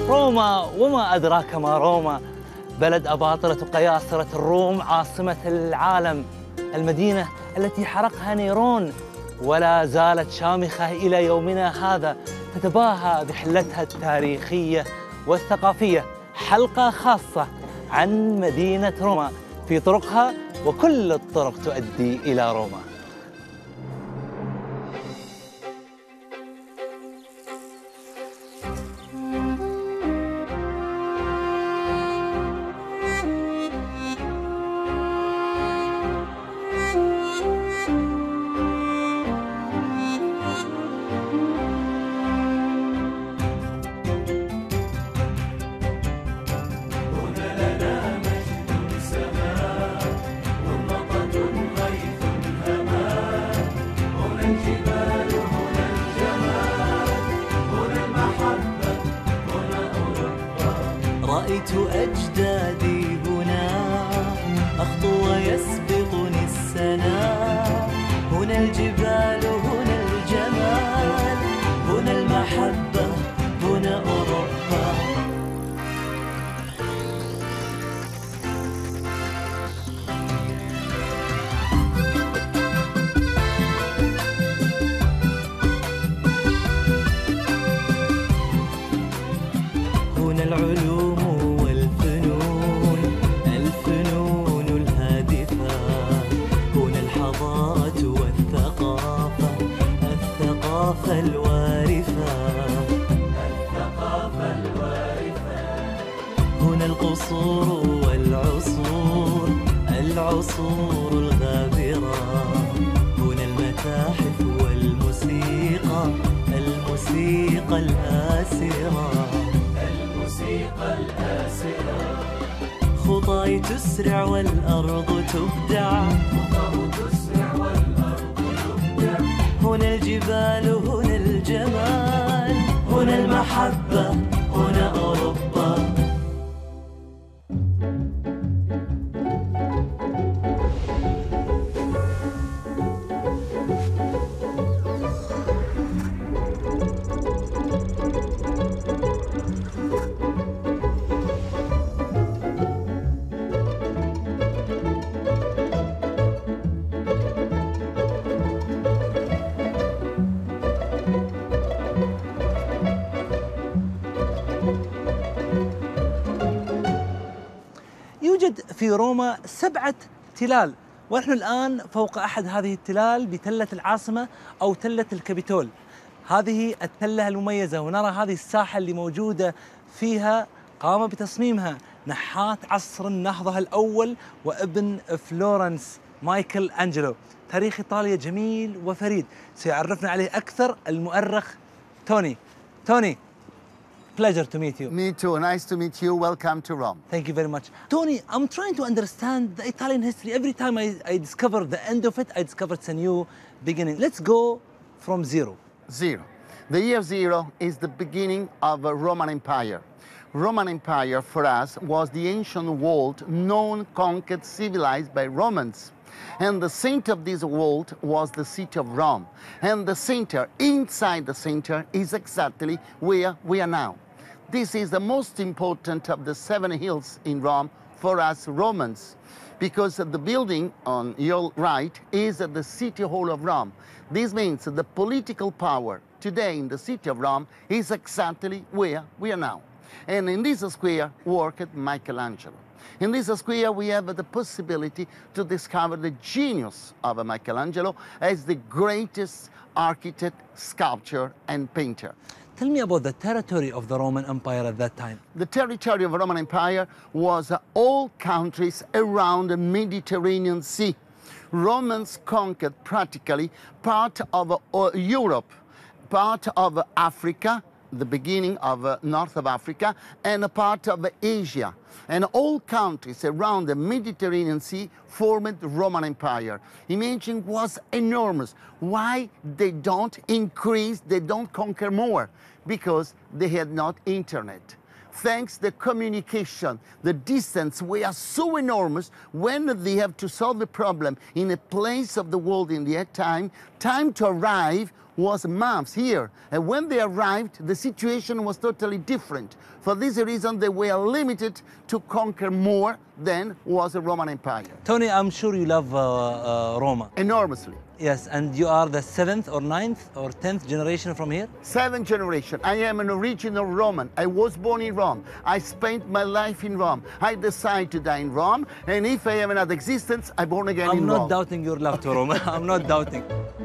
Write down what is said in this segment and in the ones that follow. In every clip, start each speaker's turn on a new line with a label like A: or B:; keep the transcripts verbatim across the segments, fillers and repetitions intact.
A: روما وما أدراك ما روما، بلد أباطرة قياصرة الروم، عاصمة العالم، المدينة التي حرقها نيرون ولا زالت شامخة إلى يومنا هذا، تتباهى بحلتها التاريخية والثقافية. حلقة خاصة عن مدينة روما في طرقها، وكل الطرق تؤدي إلى روما.
B: رأيت أجدادي هنا أخطو ويسبقني السنا، هنا الجبال هنا الجمال، هنا المحبة هنا أوروبا. هنا العلوم والفنون، الفنون الهادفة، هنا الحضارة والثقافة، الثقافة الوارفة، الثقافة الوارفة. هنا القصور والعصور، العصور الغابرة، هنا المتاحف والموسيقى، الموسيقى الآسرة، الموسيقى الآسرة. خطاي تسرع والأرض تبدع، خطاه تسرع والأرض تبدع. هنا الجبال هنا الجمال، هنا المحبة هنا أوروبا.
A: يوجد في روما سبعة تلال، ونحن الآن فوق أحد هذه التلال بتلة العاصمة أو تلة الكابيتول. هذه التلة المميزة، ونرى هذه الساحة اللي موجودة فيها قام بتصميمها نحات عصر النهضة الأول وابن فلورنس مايكل أنجلو. تاريخ إيطاليا جميل وفريد، سيعرفنا عليه أكثر المؤرخ توني. توني, pleasure to meet you.
C: Me too. Nice to meet you. Welcome to Rome.
A: Thank you very much. Tony, I'm trying to understand the Italian history. Every time I, I discover the end of it, I discover it's a new beginning. Let's go from zero.
C: Zero. The year zero is the beginning of a Roman Empire. Roman Empire for us was the ancient world known, conquered, civilized by Romans. And the center of this world was the city of Rome. And the center, inside the center, is exactly where we are now. This is the most important of the seven hills in Rome for us Romans, because the building on your right is the City Hall of Rome. This means the political power today in the city of Rome is exactly where we are now. And in this square worked Michelangelo. In this square we have the possibility to discover the genius of Michelangelo as the greatest architect, sculptor, and painter.
A: Tell me about the territory of the Roman Empire at that time.
C: The territory of the Roman Empire was uh, all countries around the Mediterranean Sea. Romans conquered practically part of uh, Europe, part of Africa, the beginning of uh, north of Africa, and a part of Asia. And all countries around the Mediterranean Sea formed the Roman Empire. Imagine was enormous. Why they don't increase, they don't conquer more? Because they had not internet. thanks the communication, the distance were so enormous. When they have to solve a problem in a place of the world in that time, time to arrive was months here. And when they arrived, the situation was totally different. For this reason, they were limited to conquer more than was the Roman Empire.
A: Tony, I'm sure you love uh, uh, Roma.
C: Enormously.
A: Yes, and you are the seventh or ninth or tenth generation from here?
C: Seventh generation. I am an original Roman. I was born in Rome. I spent my life in Rome. I decided to die in Rome. And if I have another existence, I'm born again
A: I'm
C: in
A: not
C: Rome.
A: doubting your love to Rome. I'm not doubting.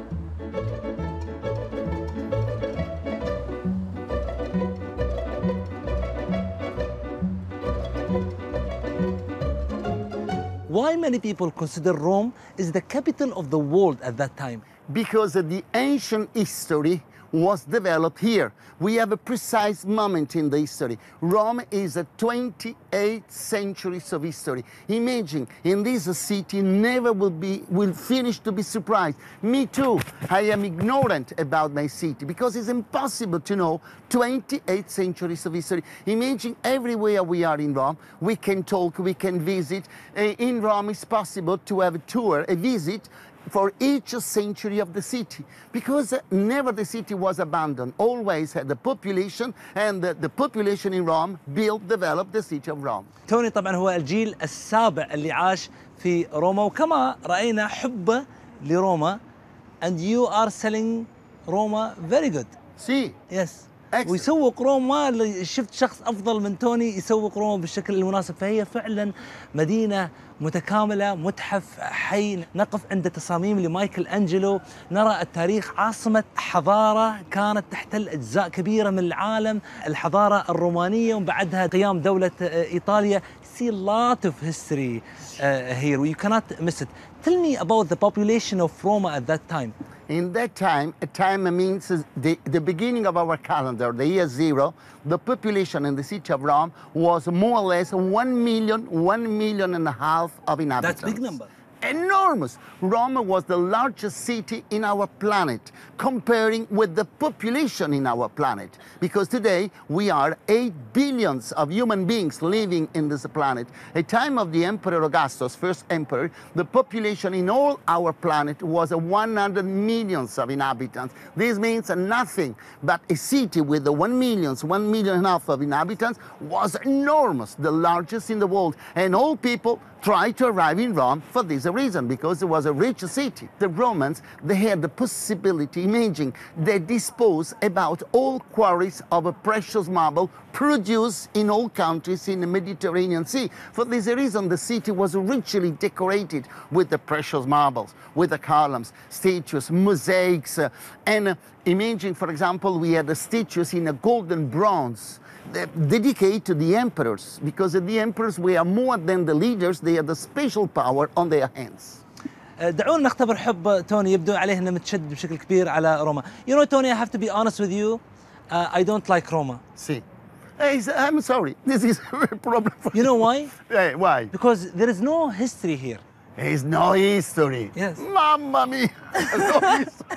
A: Why many people consider Rome is the capital of the world at that time?
C: Because the ancient history was developed here. We have a precise moment in the history. Rome is a twenty-eighth centuries of history. Imagine, in this city never will be will finish to be surprised. Me too. I am ignorant about my city because it's impossible to know twenty-eight centuries of history. Imagine everywhere we are in Rome, we can talk, we can visit. Uh, in Rome it's possible to have a tour, a visit for each century of the city, because never the city was abandoned, always had the population, and the, the population in Rome built, developed the city of Rome.
A: توني طبعا هو الجيل السابع اللي عاش في روما، وكما رأينا حبه لروما. And you are selling Roma very good.
C: See,
A: Yes.
C: Excellent.
A: ويسوق روما، اللي شفت شخص أفضل من توني يسوق روما بالشكل المناسب. فهي فعلا مدينة متكاملة، متحف حي، نقف عند تصاميم لمايكل أنجلو، نرى التاريخ، عاصمة حضارة كانت تحتل أجزاء كبيرة من العالم، الحضارة الرومانية، وبعدها قيام دولة إيطاليا. See a lot of history uh, here. You cannot miss it. Tell me about the population of Roma at that time.
C: in that time, a time means the, the beginning of our calendar, the year zero, the population in the city of Rome was more or less one million, one million and a half of inhabitants.
A: That's a big number.
C: Enormous. Rome was the largest city in our planet, comparing with the population in our planet. Because today we are eight billions of human beings living in this planet. At the time of the Emperor Augustus, first emperor, the population in all our planet was one hundred millions of inhabitants. This means nothing, but a city with the one million, one million and a half of inhabitants was enormous, the largest in the world. And all people tried to arrive in Rome for this reason, because it was a rich city. The Romans, they had the possibility, imagine, they disposed about all quarries of a precious marble produced in all countries in the Mediterranean Sea. For this reason, the city was richly decorated with the precious marbles, with the columns, statues, mosaics, uh, and uh, imagine, for example, we had the statues in a golden bronze, dedicated to the emperors, because the emperors were more than the leaders, they had the special power on their hands.
A: دعونا نختبر حب توني، يبدو عليه انه متشدد بشكل كبير على روما. You know, Tony, I have to be honest with you. Uh, I don't like Roma.
C: See, I'm sorry, this is a problem for
A: You know why?
C: Hey, why?
A: Because there is no history here.
C: There's no history.
A: Yes.
C: Mamma mia! No history.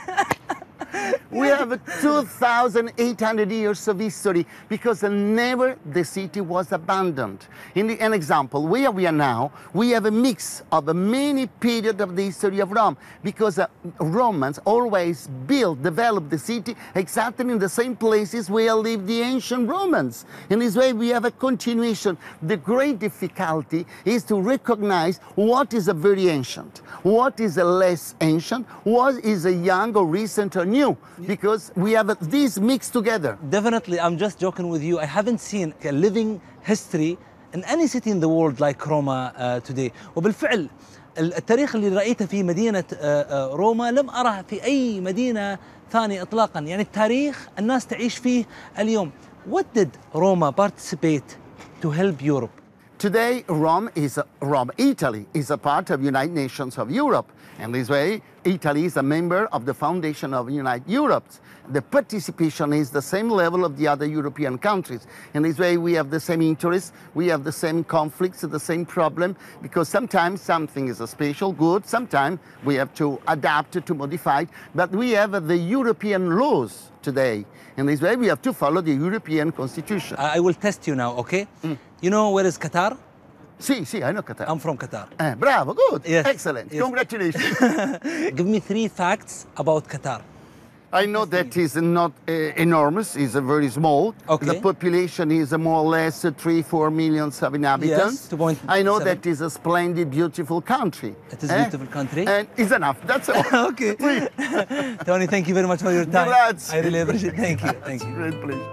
C: We have two thousand eight hundred years of history, because never the city was abandoned. In the, an example, where we are now, we have a mix of a many periods of the history of Rome, because uh, Romans always built, developed the city exactly in the same places where lived the ancient Romans. In this way, we have a continuation. The great difficulty is to recognize what is a very ancient, what is a less ancient, what is a young or recent or new. Because we have these mixed together.
A: Definitely, I'm just joking with you. I haven't seen a living history in any city in the world like Roma uh, today. وبالفعل التاريخ اللي رأيته في مدينة uh, uh, روما لم أره في أي مدينة ثانية إطلاقا. يعني التاريخ الناس تعيش فيه اليوم. What did Roma participate to help Europe?
C: Today, Rome is a, Rome, Italy is a part of United Nations of Europe. And this way, Italy is a member of the Foundation of Unite Europe. The participation is the same level of the other European countries. In this way, we have the same interests, we have the same conflicts, the same problem, because sometimes something is a special good, sometimes we have to adapt, to modify it, but we have the European laws today. In this way, we have to follow the European Constitution.
A: I will test you now, okay?
C: Mm.
A: You know where is Qatar?
C: Sì, sì, I know Qatar.
A: I'm from Qatar.
C: Eh, bravo, good,
A: Yes.
C: excellent,
A: Yes.
C: congratulations.
A: Give me three facts about Qatar.
C: I know that is not uh, enormous, it's uh, very small.
A: Okay.
C: The population is uh, more or less uh, three, four millions of inhabitants.
A: Yes, two point
C: I know
A: seven.
C: that is a splendid, beautiful country.
A: It is a beautiful country.
C: And it's enough, that's all.
A: Okay. Tony, thank you very much for your time.
C: Grazie.
A: I really appreciate it. Thank you. Thank you.
C: Great pleasure.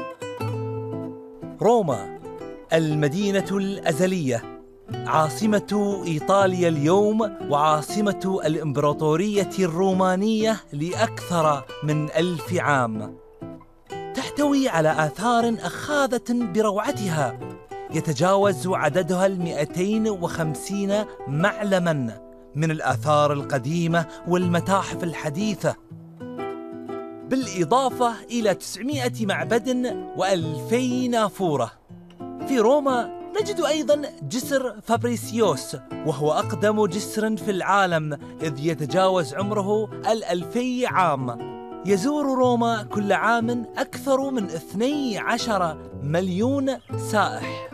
A: روما المدينة الأزلية، عاصمة إيطاليا اليوم وعاصمة الإمبراطورية الرومانية لأكثر من ألف عام. تحتوي على آثار أخاذة بروعتها يتجاوز عددها المئتين وخمسين معلماً من الآثار القديمة والمتاحف الحديثة، بالإضافة إلى تسعمائة معبد وألفي نافورة. في روما نجد أيضاً جسر فابريسيوس، وهو أقدم جسر في العالم إذ يتجاوز عمره الألفي عام. يزور روما كل عام أكثر من اثني عشر مليون سائح.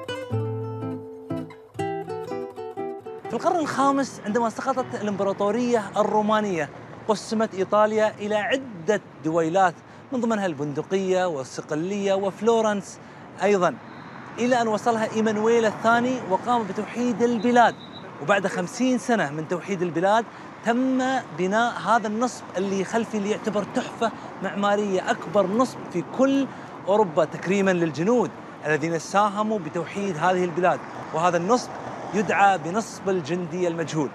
A: في القرن الخامس عندما سقطت الإمبراطورية الرومانية قسمت إيطاليا إلى عدة دويلات من ضمنها البندقية والصقلية وفلورنس أيضاً، إلى أن وصلها إيمانويل الثاني وقام بتوحيد البلاد. وبعد خمسين سنة من توحيد البلاد تم بناء هذا النصب اللي خلفي، اللي يعتبر تحفة معمارية، أكبر نصب في كل أوروبا تكريماً للجنود الذين ساهموا بتوحيد هذه البلاد، وهذا النصب يدعى بنصب الجندي المجهول.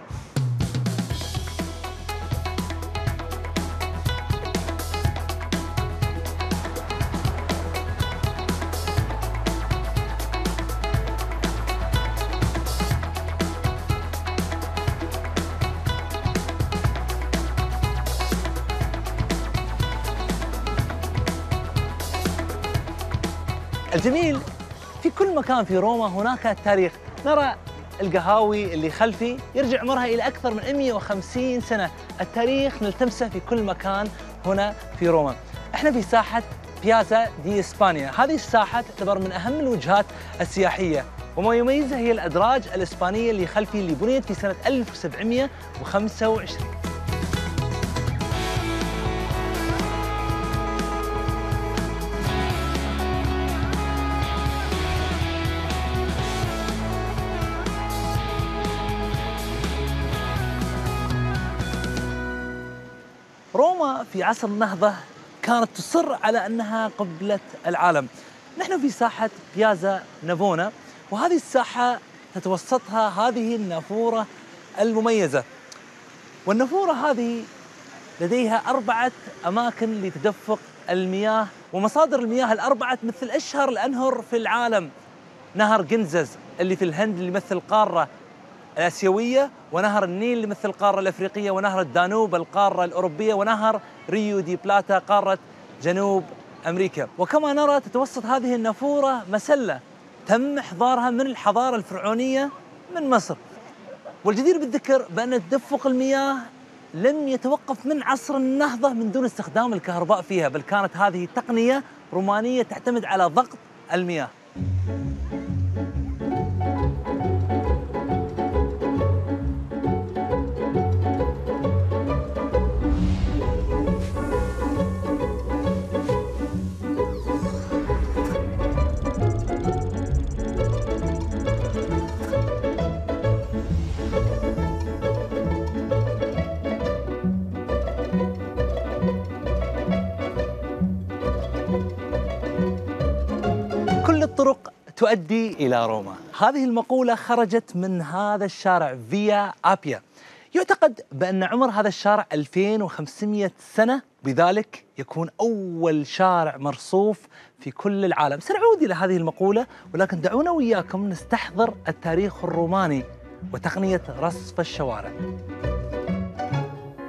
A: الجميل في كل مكان في روما هناك تاريخ. نرى القهاوي اللي خلفي يرجع عمرها إلى أكثر من مئة وخمسين سنة. التاريخ نلتمسه في كل مكان هنا في روما. احنا في ساحة بيازا دي إسبانيا. هذه الساحة تعتبر من أهم الوجهات السياحية، وما يميزها هي الأدراج الإسبانية اللي خلفي، اللي بنيت في سنة ألف وسبعمئة وخمسة وعشرين. روما في عصر النهضة كانت تصر على أنها قبلة العالم. نحن في ساحة بيازا نافونا، وهذه الساحة تتوسطها هذه النافورة المميزة. والنافورة هذه لديها أربعة أماكن لتدفق المياه، ومصادر المياه الأربعة مثل أشهر الأنهر في العالم: نهر جنزز اللي في الهند اللي يمثل القارة الآسيوية، ونهر النيل اللي يمثل القارة الأفريقية، ونهر الدانوب القارة الأوروبية، ونهر ريو دي بلاتا قارة جنوب أمريكا. وكما نرى تتوسط هذه النافورة مسلة تم إحضارها من الحضارة الفرعونية من مصر. والجدير بالذكر بأن تدفق المياه لم يتوقف من عصر النهضة من دون استخدام الكهرباء فيها، بل كانت هذه تقنية رومانية تعتمد على ضغط المياه. كل الطرق تؤدي إلى روما. هذه المقولة خرجت من هذا الشارع فيا آبيا. يعتقد بأن عمر هذا الشارع ألفين وخمسمئة سنة، بذلك يكون أول شارع مرصوف في كل العالم. سنعود إلى هذه المقولة، ولكن دعونا وإياكم نستحضر التاريخ الروماني وتقنية رصف الشوارع.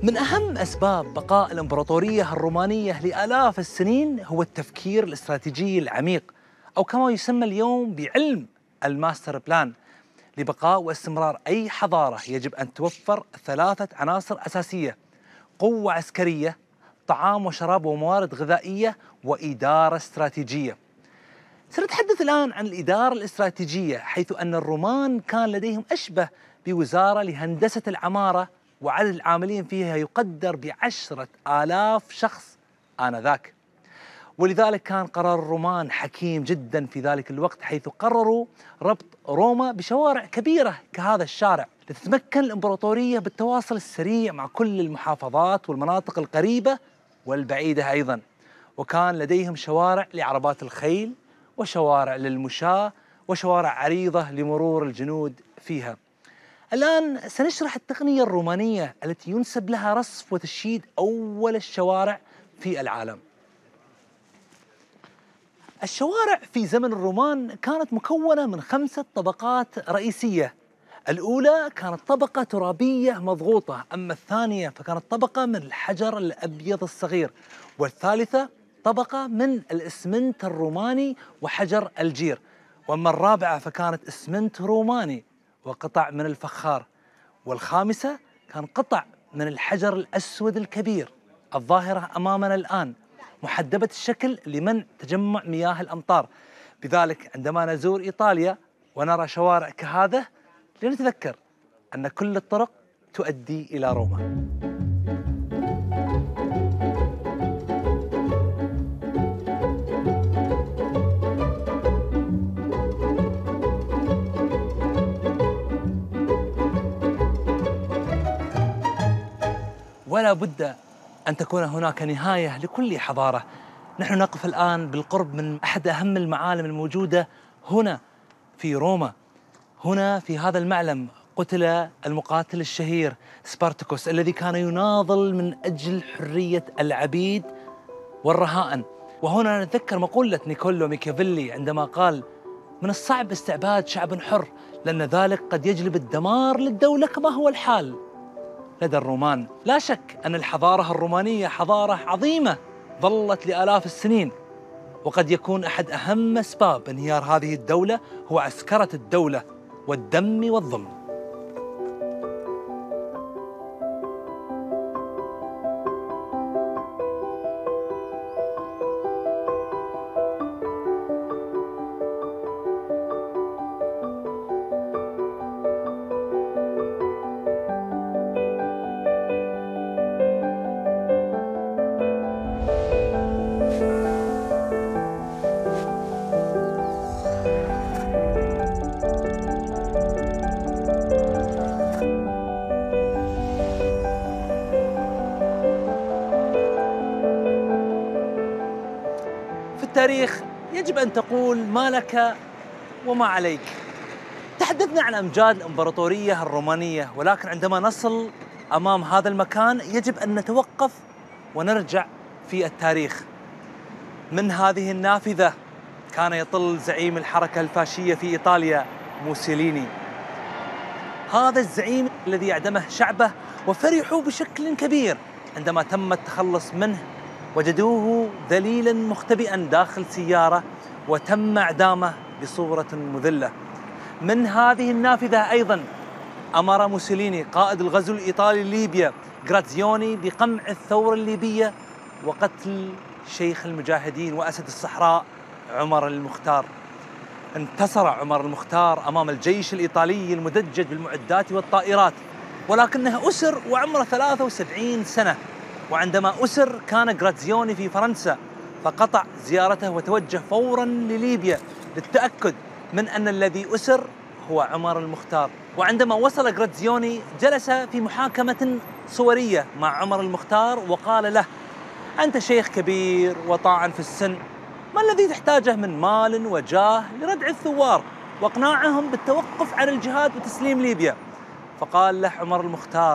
A: من أهم أسباب بقاء الإمبراطورية الرومانية لآلاف السنين هو التفكير الاستراتيجي العميق، أو كما يسمى اليوم بعلم الماستر بلان. لبقاء واستمرار أي حضارة يجب أن توفر ثلاثة عناصر أساسية: قوة عسكرية، طعام وشراب وموارد غذائية، وإدارة استراتيجية. سنتحدث الآن عن الإدارة الاستراتيجية، حيث أن الرومان كان لديهم أشبه بوزارة لهندسة العمارة، وعدد العاملين فيها يقدر بعشرة آلاف شخص آنذاك. ولذلك كان قرار الرومان حكيم جدا في ذلك الوقت، حيث قرروا ربط روما بشوارع كبيرة كهذا الشارع، لتتمكن الإمبراطورية بالتواصل السريع مع كل المحافظات والمناطق القريبة والبعيدة أيضا. وكان لديهم شوارع لعربات الخيل، وشوارع للمشاة، وشوارع عريضة لمرور الجنود فيها. الآن سنشرح التقنية الرومانية التي ينسب لها رصف وتشييد أول الشوارع في العالم. الشوارع في زمن الرومان كانت مكونة من خمسة طبقات رئيسية. الأولى كانت طبقة ترابية مضغوطة، أما الثانية فكانت طبقة من الحجر الأبيض الصغير، والثالثة طبقة من الإسمنت الروماني وحجر الجير، وأما الرابعة فكانت إسمنت روماني وقطع من الفخار، والخامسة كان قطع من الحجر الأسود الكبير الظاهرة أمامنا الآن، محدبة الشكل لمنع تجمع مياه الأمطار. بذلك عندما نزور إيطاليا ونرى شوارع كهذا لنتذكر أن كل الطرق تؤدي إلى روما. ولا بد أن تكون هناك نهاية لكل حضارة. نحن نقف الآن بالقرب من أحد أهم المعالم الموجودة هنا في روما. هنا في هذا المعلم قتل المقاتل الشهير سبارتاكوس، الذي كان يناضل من أجل حرية العبيد والرهائن. وهنا نتذكر مقولة نيكولو ميكافيلي عندما قال: من الصعب استعباد شعب حر، لأن ذلك قد يجلب الدمار للدولة كما هو الحال لدى الرومان. لا شك أن الحضارة الرومانية حضارة عظيمة ظلت لآلاف السنين، وقد يكون أحد أهم أسباب انهيار هذه الدولة هو عسكرة الدولة والدم والظلم. التاريخ يجب أن تقول ما لك وما عليك. تحدثنا عن أمجاد الإمبراطورية الرومانية، ولكن عندما نصل أمام هذا المكان يجب أن نتوقف ونرجع في التاريخ. من هذه النافذة كان يطل زعيم الحركة الفاشية في إيطاليا موسوليني. هذا الزعيم الذي أعدمه شعبه وفرحوا بشكل كبير عندما تم التخلص منه، وجدوه ذليلا مختبئا داخل سيارة وتم إعدامه بصورة مذلة. من هذه النافذة أيضا أمر موسوليني قائد الغزو الإيطالي لليبيا غراتزيوني بقمع الثورة الليبية وقتل شيخ المجاهدين وأسد الصحراء عمر المختار. انتصر عمر المختار أمام الجيش الإيطالي المدجج بالمعدات والطائرات، ولكنه أسر وعمره ثلاثة وسبعين سنة. وعندما أسر كان غراتزيوني في فرنسا، فقطع زيارته وتوجه فوراً لليبيا للتأكد من أن الذي أسر هو عمر المختار. وعندما وصل غراتزيوني جلس في محاكمة صورية مع عمر المختار وقال له: أنت شيخ كبير وطاعن في السن، ما الذي تحتاجه من مال وجاه لردع الثوار واقناعهم بالتوقف عن الجهاد وتسليم ليبيا؟ فقال له عمر المختار: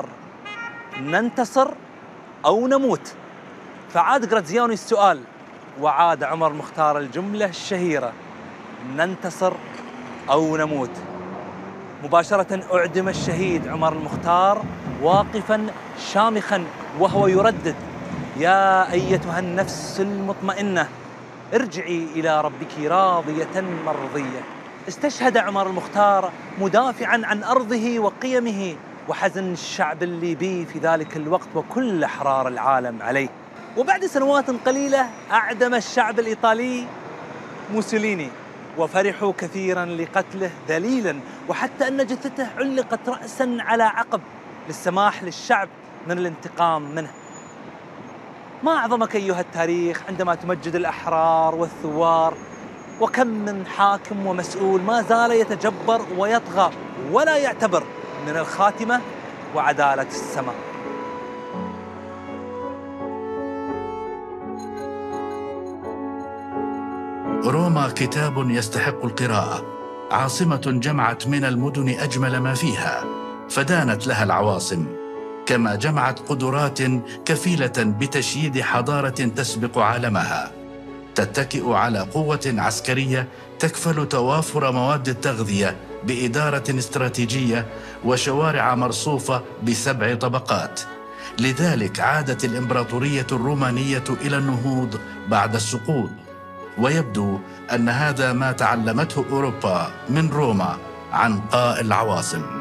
A: ننتصر أو نموت. فعاد غراتزيوني السؤال، وعاد عمر المختار الجملة الشهيرة: ننتصر أو نموت. مباشرة أعدم الشهيد عمر المختار واقفا شامخا وهو يردد: يا أيتها النفس المطمئنة ارجعي إلى ربك راضية مرضية. استشهد عمر المختار مدافعا عن أرضه وقيمه وحزن الشعب الليبي في ذلك الوقت وكل أحرار العالم عليه. وبعد سنوات قليلة أعدم الشعب الإيطالي موسوليني، وفرحوا كثيرا لقتله ذليلا، وحتى أن جثته علقت رأسا على عقب للسماح للشعب من الانتقام منه. ما أعظمك أيها التاريخ عندما تمجد الأحرار والثوار، وكم من حاكم ومسؤول ما زال يتجبر ويطغى ولا يعتبر من الخاتمة وعدالة السماء.
D: روما كتاب يستحق القراءة، عاصمة جمعت من المدن أجمل ما فيها، فدانت لها العواصم، كما جمعت قدرات كفيلة بتشييد حضارة تسبق عالمها، تتكئ على قوة عسكرية تكفل توافر مواد التغذية بإدارة استراتيجية وشوارع مرصوفة بسبع طبقات. لذلك عادت الإمبراطورية الرومانية إلى النهوض بعد السقوط، ويبدو أن هذا ما تعلمته أوروبا من روما عنقاء العواصم.